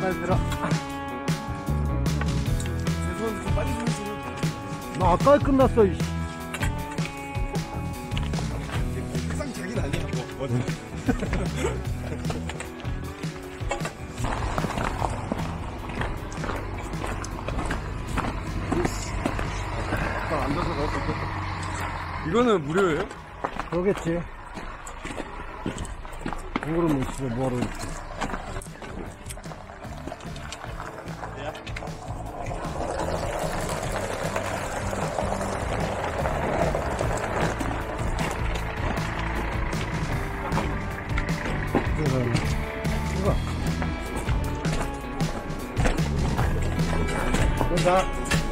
빨리 들어. 죄송한데 좀 빨리 좀 해주세요. 나 아까 끝났어, 이씨. 세상 자기는 아니야. 어디? 앉아서 넣을 수 있겠다. 이거는 무료예요? 그러겠지. 그거는 진짜 뭐하러. 이거. 된다.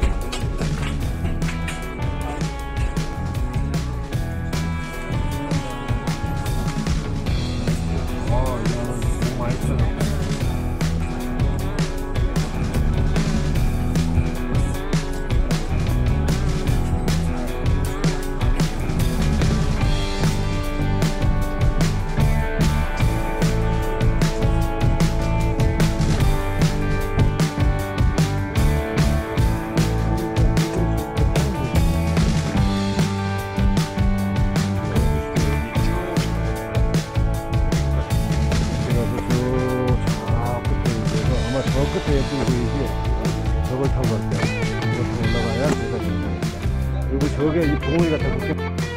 저 끝에 예쁘게 보이지? 저걸 타고 갈 거야. 이거 타고 올라가야 내가 올라가겠다. 그리고 저게 이 봉우리가 다 묶여.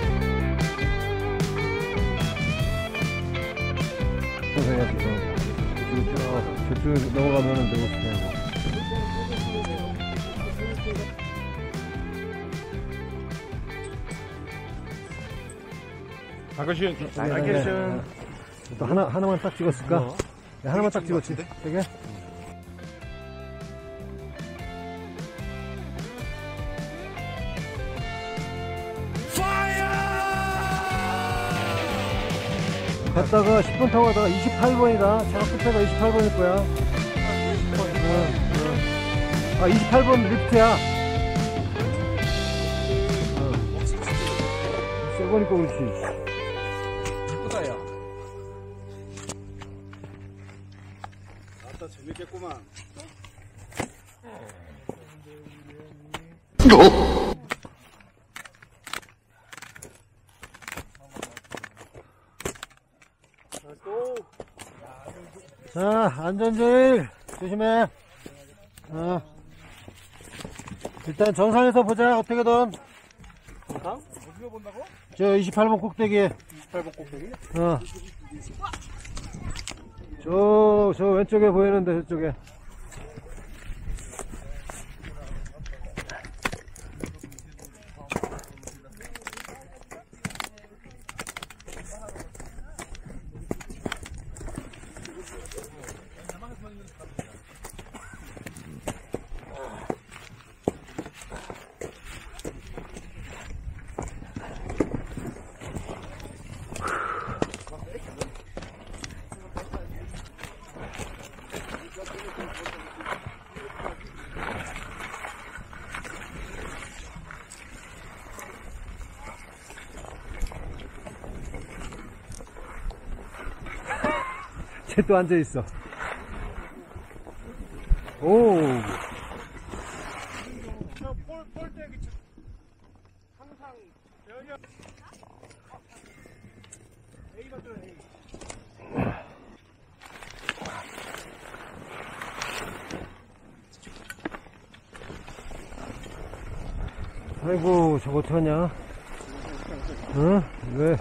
해야지, 저쪽 넘어가면은 내가 그냥. 알겠슈. 또 하나만 딱 찍었을까? 네, 하나만 딱 찍었지. 되게? 갔다가 10분 타고 가다가 28번이다. 차가 끝에가 28번일 거야. 아, 28번 리프트야. 세 번이니까 그렇지. 이쁘다, 야. 아따, 재밌겠구만. 자, 안전제일 조심해. 일단 정상에서 보자. 어떻게든. 정상? 어디서 본다고? 저 28번 꼭대기. 28번 꼭대기? 저 왼쪽에 보이는데, 저쪽에. 쟤 또 앉아있어. 오. 볼때기 항상 여기 A 맞죠, A. 아이고, 저거 어떡하냐? 응? 왜?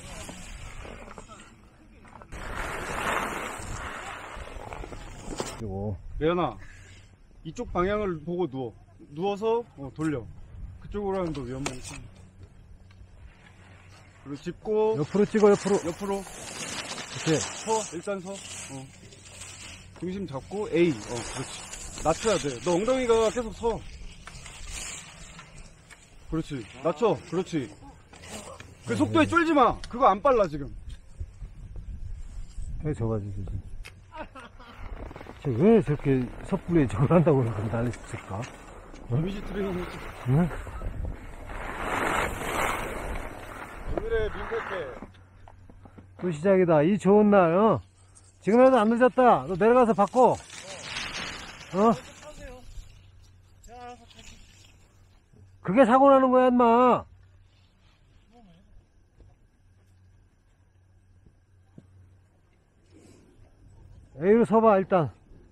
레연아, 이쪽 방향을 보고 누워서 돌려. 그쪽으로 하면 더 위험하니까. 그리고 짚고 옆으로 찍어, 옆으로. 이렇게 서. 일단 서. 중심 잡고 A. 그렇지. 낮춰야 돼. 너 엉덩이가 계속 서. 그렇지. 낮춰. 그렇지. 그 속도에 쫄지 마. 그거 안 빨라 지금. 왜 저거 지금? 왜 저렇게 섣불리 저걸 한다고 그러고 난리 칠까? 이미지 트레이닝 했지. 응? 오늘의 민폐. 또 시작이다. 이 좋은 날, 지금이라도 안 늦었다. 너 내려가서 바꿔. 어? 그게 사고 나는 거야, 인마. A로 서봐, 일단.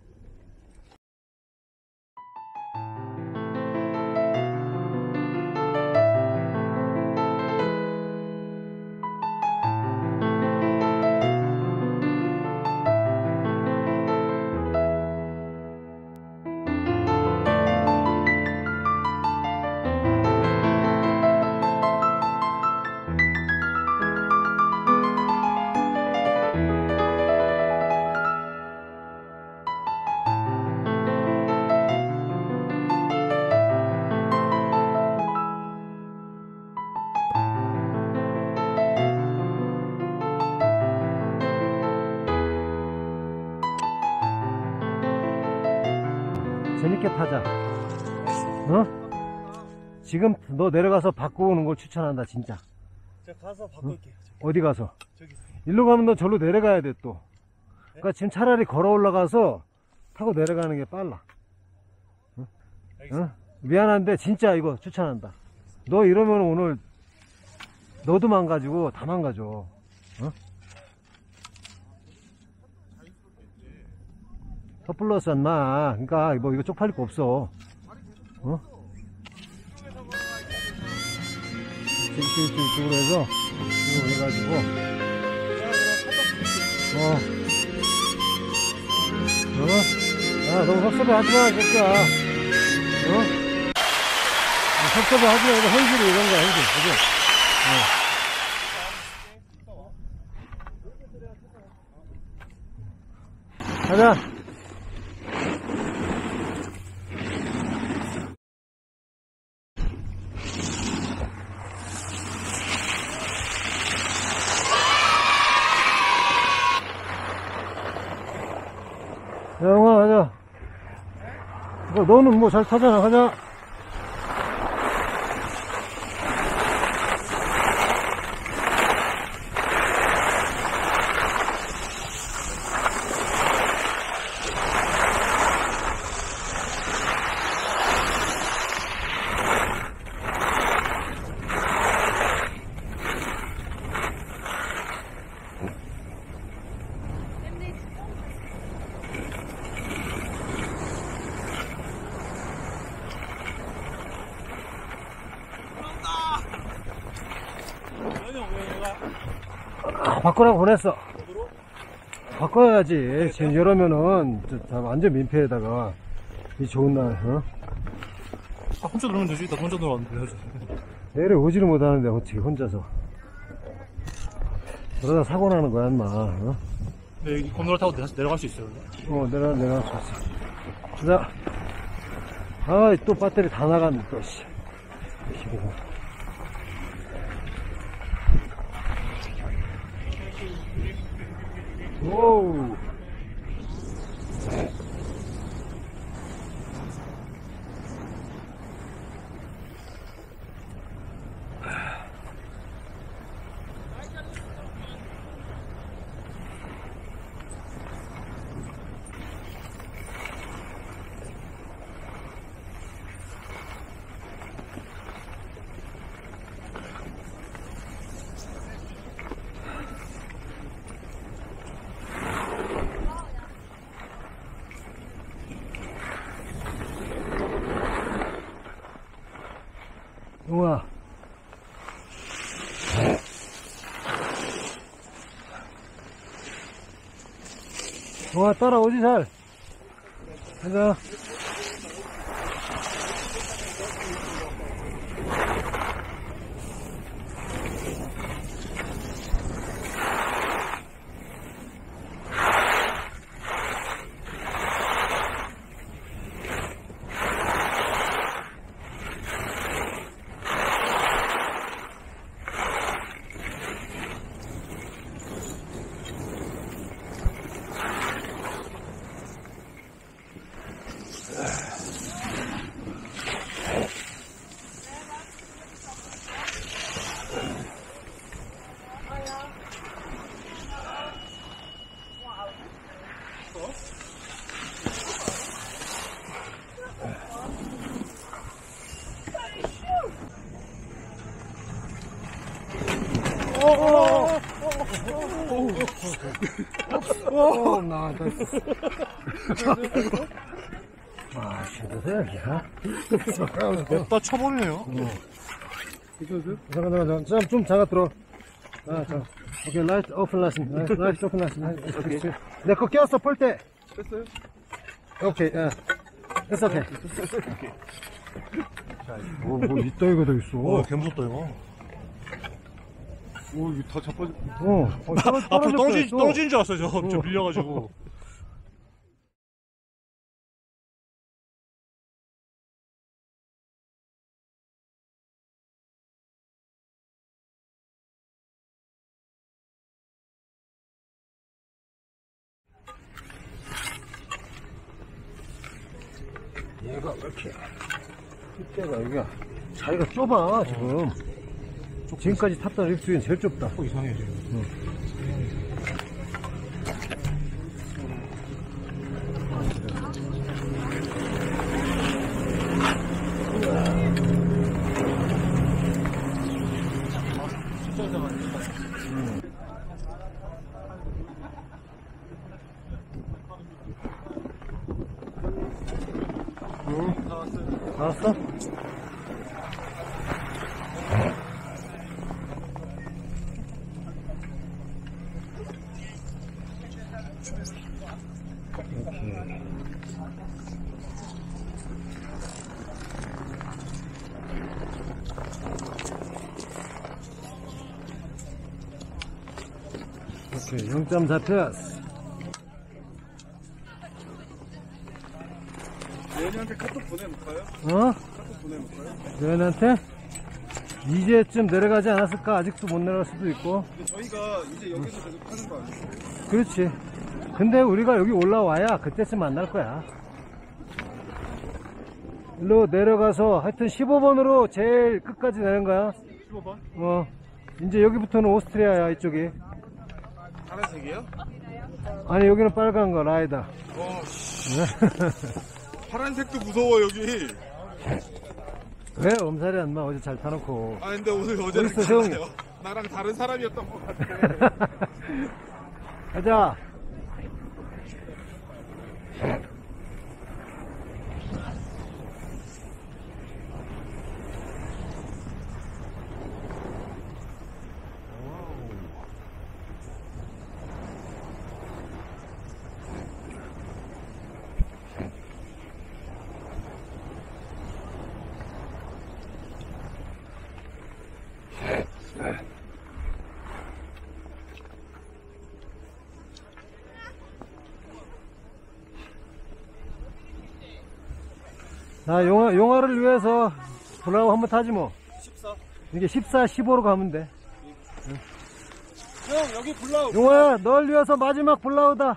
재밌게 타자. 어? 지금 너 내려가서 바꾸는 걸 추천한다, 진짜. 제가 가서 바꿀게요. 어디 가서? 저기. 일로 가면 너 절로 내려가야 돼, 또. 그러니까 지금 차라리 걸어 올라가서 타고 내려가는 게 빨라. 응? 응? 미안한데 진짜 이거 추천한다. 너 이러면 오늘 너도 망가지고 다 망가져. 어? 서플러스 인마. 그러니까 뭐 이거 쪽팔릴 거 없어. 어? 이쪽으로 해서 이거 해가지고 야, 너무 섭섭해 하지마, 새끼야. 섭섭해 하지마. 이거 현실이 이런 거야, 현실. 그죠? 가자. 야, 영아, 가자. 너는 뭐 잘 타잖아, 가자. 바꾸라고 보냈어. 바꿔야지. 지금 이러면은 다 완전 민폐에다가 이 좋은 날. 혼자 놀면 되지. 나 혼자 놀았는데. 내려오지를 못하는데 어떻게 혼자서. 그러다 사고 나는 거야, 인마. 네, 이 건너를 타고 내려갈 수 있어요. 내려갈 수 있어. 자. 또 배터리 다 나갔네, 또, 씨. 오우. 우와. 우와, 따라오지, 잘. 가자. 아, 쉐도세야. 냅다 쳐버리네요. 괜찮으세요? 잠깐, 좀 작아 들어. 아, 자. 오케이, 라이트 오픈 라신. 라이트 오픈 라신. 오케이. 내 거 꼈어, 볼 때. 뺐어요? 오케이, 예. 됐어, 오케이. 뭐 이따위가 더 있어. 개 무섭다, 이거. 오, 이거 다 자빠져. 앞으로 떨어지는 줄 알았어요, 저 밀려가지고. 얘가 왜 이렇게 숫자가 여기가 자리가 좁아 지금. 지금까지 탔던 립 중에 제일 좁다. 이상해, 지금. 나왔어? 오케이, 0.4플러스. 얘네한테 카톡 보내놓을까요? 어? 카톡 보내놓을까요? 너희한테? 이제쯤 내려가지 않았을까? 아직도 못 내려갈 수도 있고. 근데 저희가 이제 여기서 계속 하는 거 아니에요? 그렇지. 근데 우리가 여기 올라와야 그때쯤 만날 거야. 일로 내려가서 하여튼 15번으로 제일 끝까지 내는 거야. 15번? 이제 여기부터는 오스트리아야, 이쪽이. 파란색이요? 아니, 여기는 빨간 거, 라이다. 파란색도 무서워, 여기. 왜 엄살이 안 나? 어제 잘 타놓고. 아, 근데 오늘 어제는 어딨어, 세웅이? 달라요. 나랑 다른 사람이었던 것 같아. 가자. 자, 용화를 위해서 블라우 한번 타지 뭐. 14. 이게 14, 15로 가면 돼. 형, 여기 불러오. 용화야, 널 위해서 마지막 블라우다.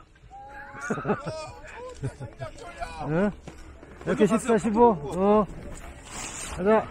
응? 이렇게 14, 15. 가자.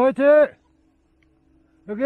화이팅! 여기!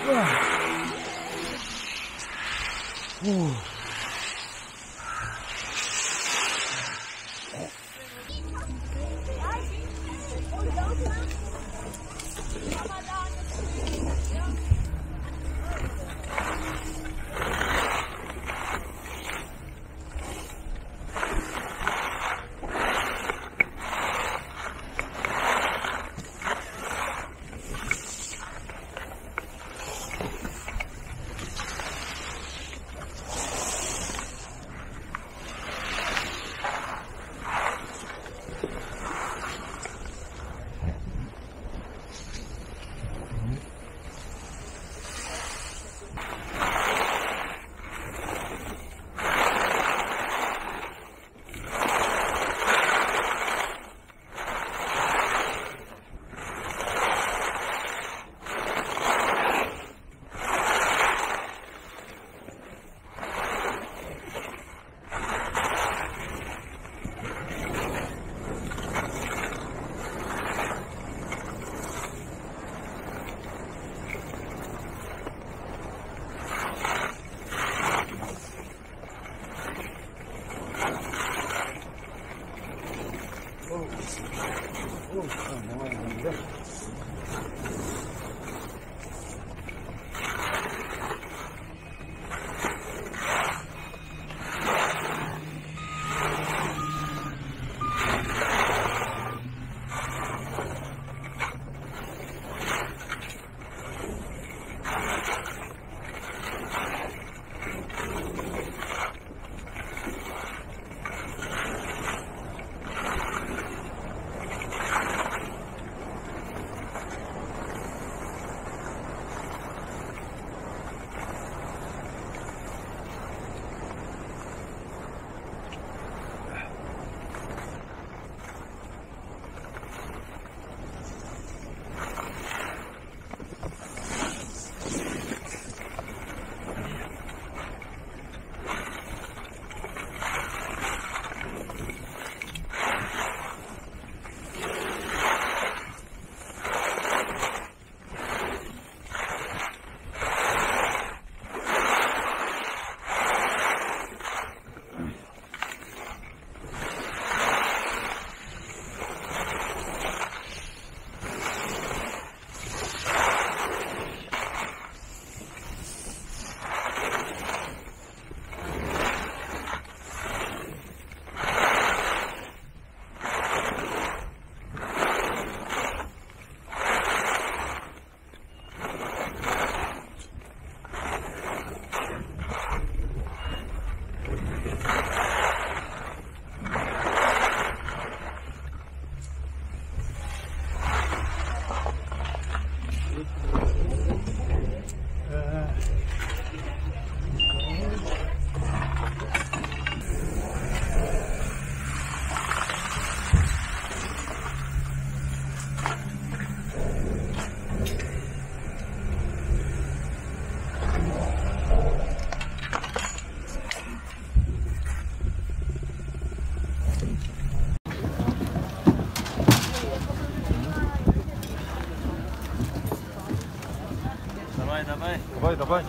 давай.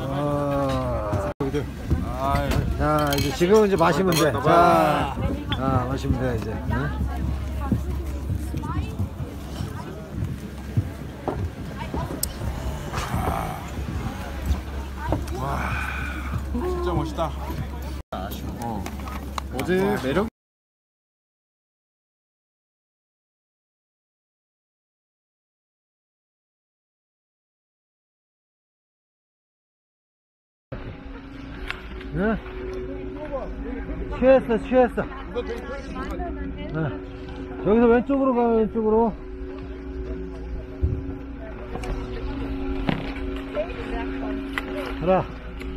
자, 이제 지금 이제 마시면 돼. 자, 마시면 돼, 이제. 응? 진짜 멋있다. 어제 매력. 응? 취했어. 응. 여기서 왼쪽으로 가, 왼쪽으로. 가라.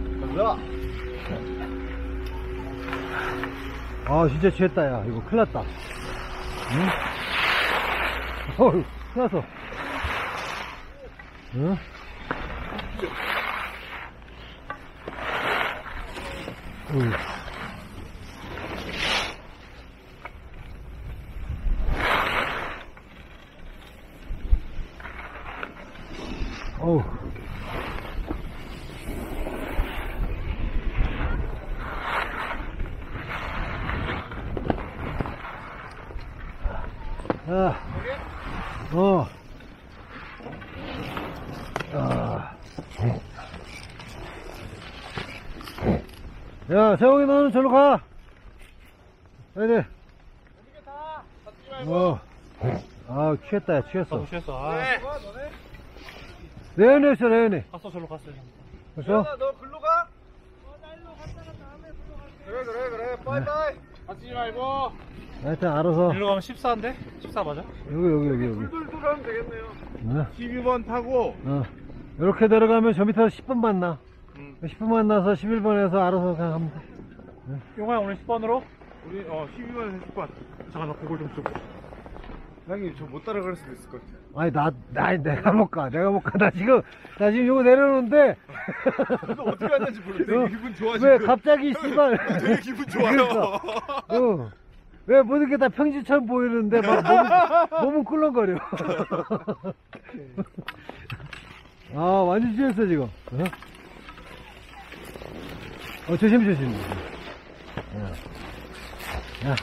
아, 진짜 취했다, 야. 이거 큰일 났다. 응? 어휴, 큰일 났어. 응? 어우. 야, 재홍이 너는 저로 가. 빨리. 아, 취했다, 야, 취했어. 나도 취했어. 아, 레연이 있어, 레연이. 갔어, 절로 갔어요. 그래서? 너 글로 가? 나 일로 갔다가 다음에 글로 가. 그래. 빠이빠이. 다치지 말고. 하여튼, 알아서. 일로 가면 14인데? 14 맞아? 여기. 둘둘 하면 되겠네요. 12번 타고 이렇게 내려가면 저 밑에서 10분 만나. 10분 만나서 11번에서 알아서 그냥 하면 돼. 용화야, 오늘 10번으로? 우리 12번에서 10번. 잠깐, 나 그걸 좀 쓰고. 형님 저 못 따라갈 수도 있을 것 같아. 아니, 내가 못 가. 나 지금 이거 내려놓는데. 너 어떻게 왔는지 모르겠는데 어, 기분 좋아 왜 지금. 갑자기, 씨발. 되게 기분 좋아요. 왜 모든 게 다 평지처럼 보이는데, 막 몸은 꿀렁거려. 아, 완전 취했어, 지금. 조심. 야.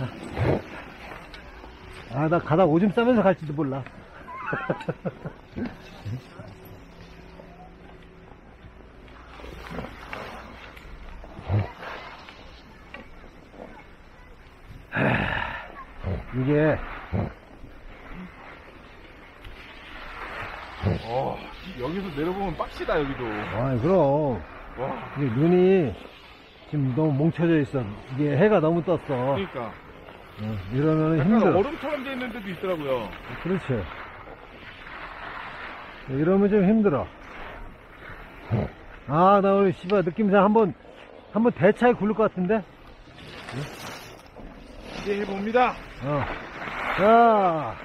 나 가다 오줌 싸면서 갈지도 몰라. 이게, 여기서 내려보면 빡시다 여기도. 그럼. 와. 이게 눈이 지금 너무 뭉쳐져 있어. 이게 해가 너무 떴어. 그러니까. 이러면 약간 힘들어. 얼음처럼 돼 있는 데도 있더라고요. 그렇지. 이러면 좀 힘들어. 나 오늘 씨발 느낌상 한번 대차에 굴릴 것 같은데? 기대해 봅니다. 자.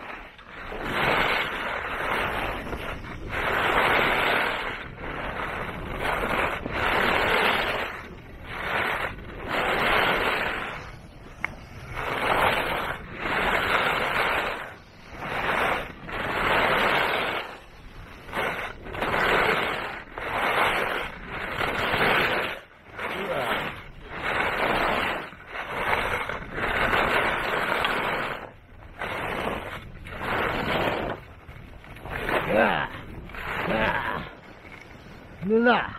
눌러.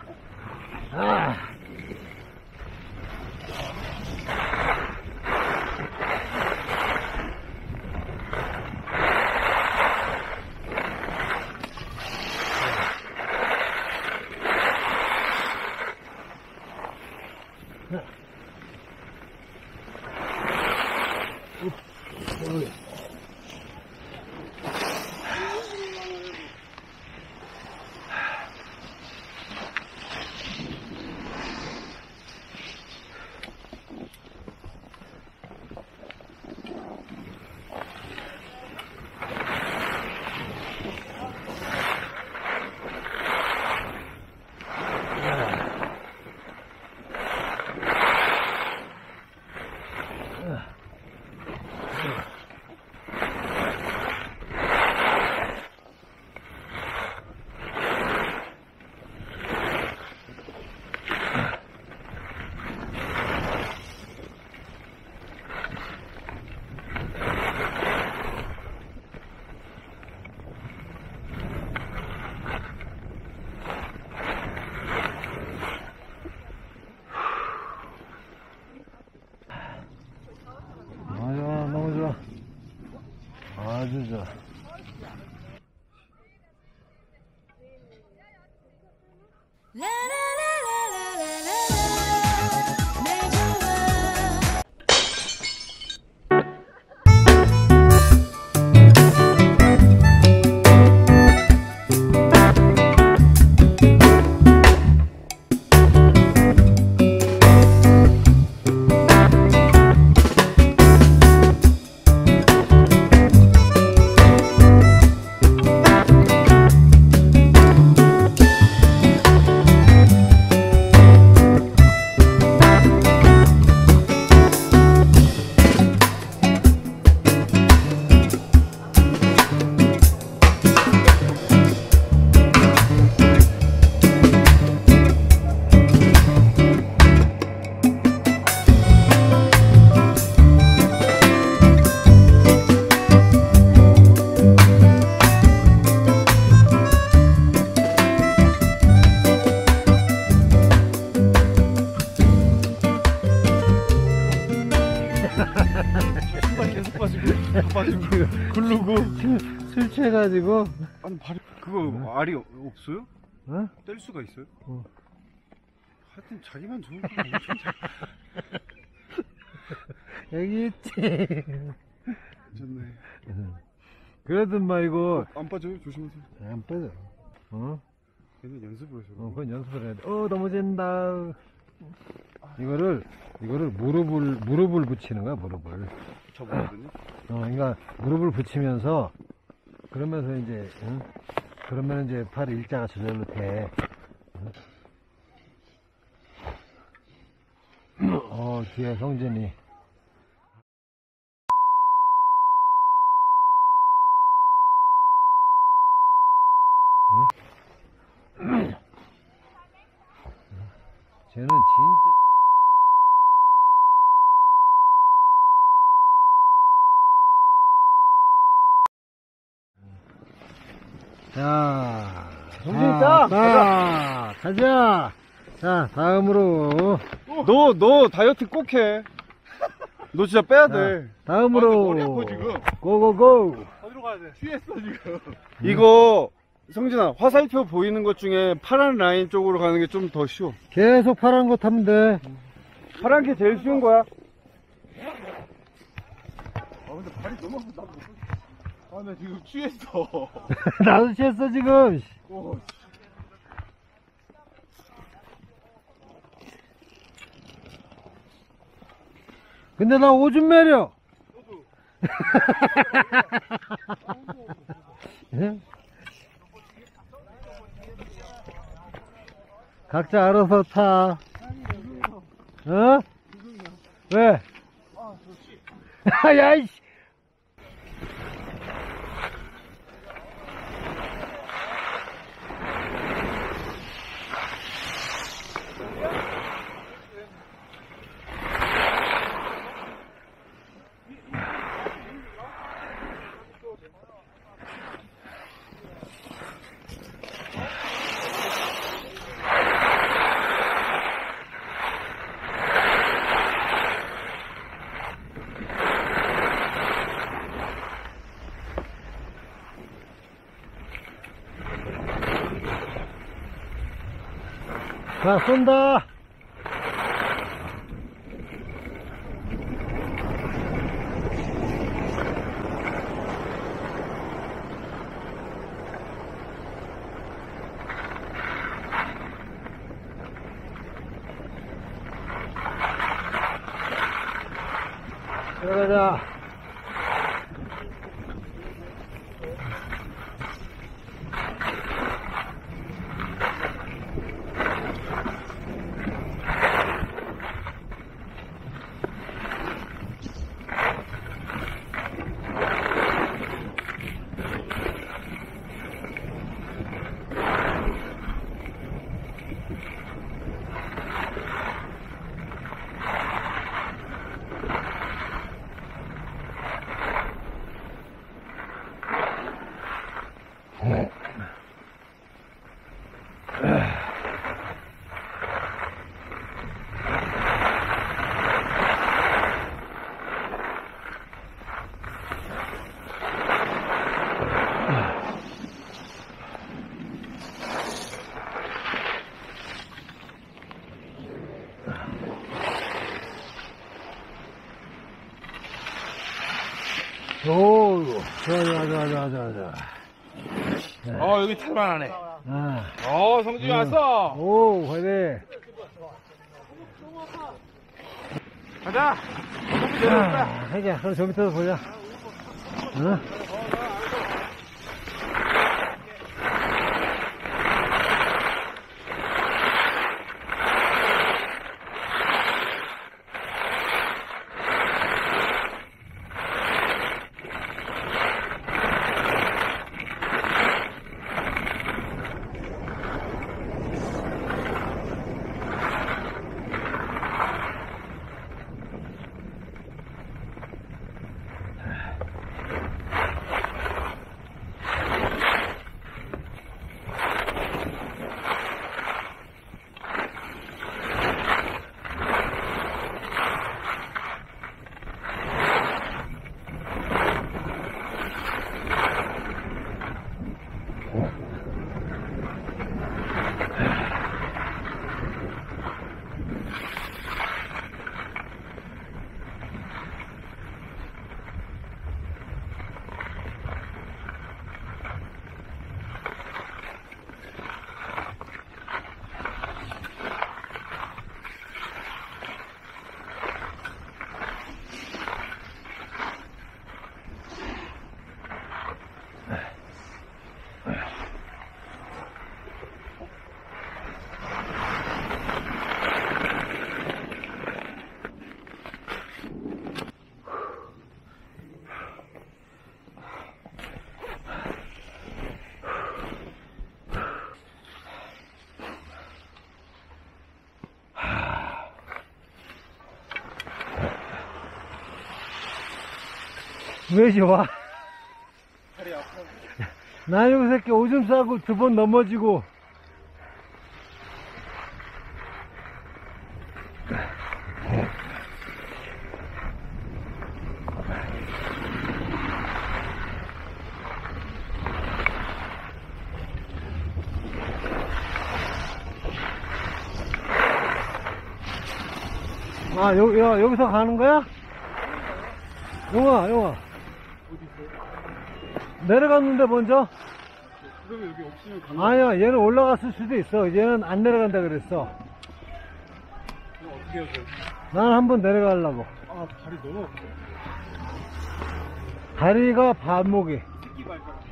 너무 좋아. 아주 좋아. 그거. 술 취해가지고. 아니, 발이, 그거 알이 없어요? 어? 뗄 수가 있어요? 어. 하여튼 자기만 좋은 거 엄청 잘. 여기 있지. 좋네. 그래도 마 이거 안 빠져요? 조심하세요. 안 빠져. 어? 얘는 연습을 해서. 그건 연습을 해야 돼. 넘어진다. 이거를 무릎을 붙이는 거야, 무릎을. 접어거든요. 그러니까 무릎을 붙이면서 그러면서 이제 그러면 이제 팔 일자가 저절로 돼. 뒤에 성진이. 쟤는 진짜. 자, 성진 있다! 가자! 자, 다음으로. 너 다이어트 꼭 해. 너 진짜 빼야 돼. 다음으로. 머리 아파, 지금. 고고고! 어디로 가야 돼? 취했어, 지금. 이거, 성진아, 화살표 보이는 것 중에 파란 라인 쪽으로 가는 게 좀 더 쉬워. 계속 파란 거 타면 돼. 파란 게 제일 쉬운 거야. 근데 발이 너무 아프다. 나 지금 취했어. 나도 취했어, 지금. 근데 나 오줌 매려. 예? 각자 알아서 타. 어? 왜? 야, 이씨. 자, 쏜다. 들어가자. 오, 좋아. 여기 탈만하네. 아, 성진이 왔어. 오, 화이팅. 가자. 하자, 그럼 저 밑에서 보자. 응? 왜 좋아? 다리 아파. 나 요 새끼 오줌 싸고 2번 넘어지고. 아, 여기서 가는 거야? 용아. 어디 있어요? 내려갔는데 먼저? 그러면 여기 없으면 가는 아니야, 얘는 올라갔을 수도 있어. 얘는 안 내려간다 그랬어. 그럼 어떻게 해야 돼? 난 한번 내려가려고. 아, 다리 너무 아파. 다리가 발목이. 새끼 발가락.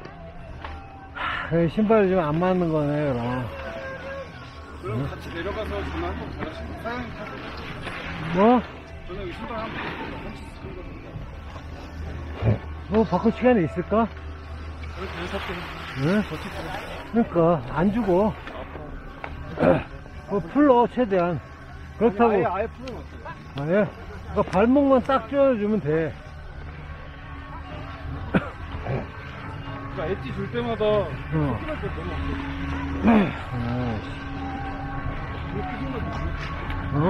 신발이 좀 안 맞는 거네, 그럼. 그럼 같이 내려가서 전화 한번 받아주세요. 사장님 타고. 뭐? 저는 여기 신발 한번 같이 쓰는 겁니다. 뭐, 바꿀 시간이 있을까? 그래서 계속 샀더니 응? 그러니까, 안 주고. 뭐, 풀러, 최대한. 그렇다고. 아예 풀어놨어요. 아, 예. 그러니까 발목만 딱 조여주면 돼. 그러니까 엣지 줄 때마다 어. 풀할 때 너무 아파. 이렇게 생각해. 어?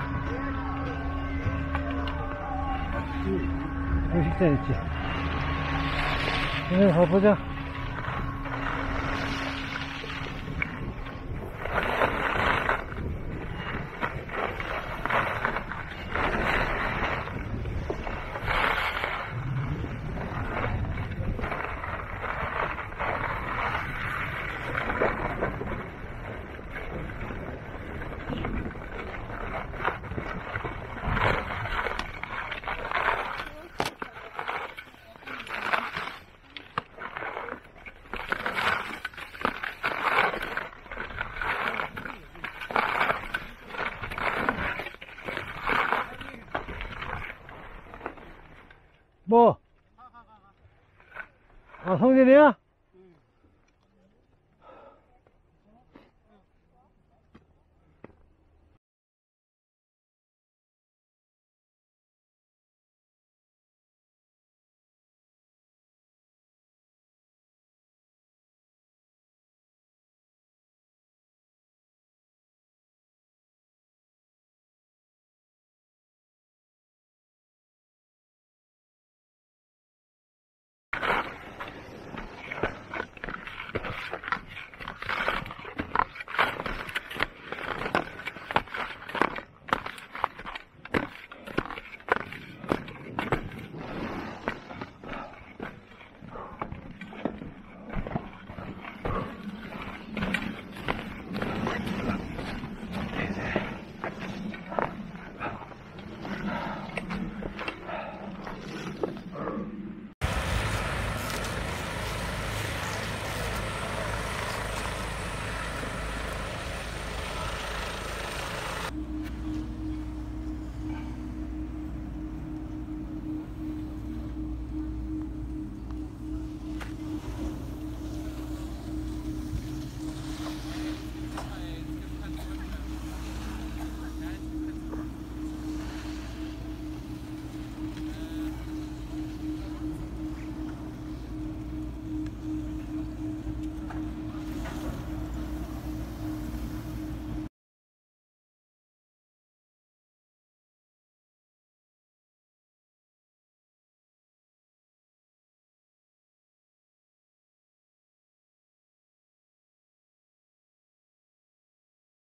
여기 식사 있지? 그래, 가보자. 뭐? 아, 성진이야?